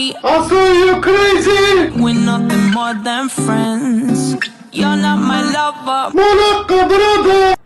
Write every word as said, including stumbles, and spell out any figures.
me. I saw you crazy. We're nothing more than friends. You're not my lover. ملقب brother.